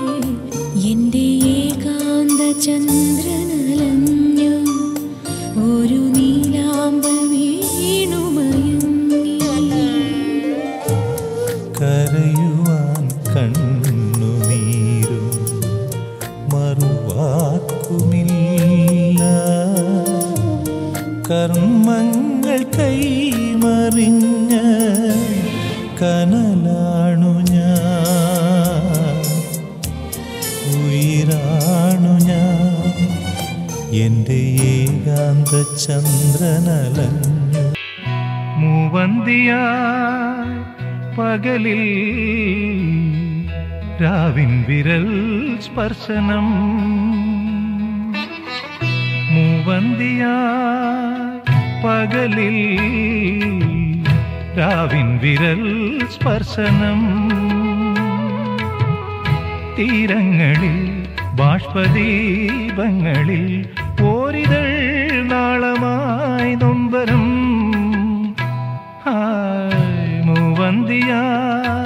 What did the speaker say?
എന്റെ ഏകാന്ത ചന്ദ്രനലഞ്ഞു ഒരു നീലാമ്പൽ വീണുമയങ്ങി. കരയുവാൻ കണ്ണുനീരും മറുവാക്കുമില്ല. കർമ്മങ്ങൾ കൈമറിഞ്ഞ കനലാണു ഞാൻ, ഉയിരാണു ഞാൻ. എൻ്റെ ഏകാന്ത ചന്ദ്രനലഞ്ഞു മൂവന്തിയായി പകലിൽ രാവിൻ വിരൽ സ്പർശനം. മൂവന്തിയായി പകലിൽ രാവിൻ വിരൽ സ്പർശനം. തീരങ്ങളിൽ ബാഷ്പദീപങ്ങളിൽ ഓരിതൾ നാളമായി നൊമ്പരം. മൂവന്തിയായി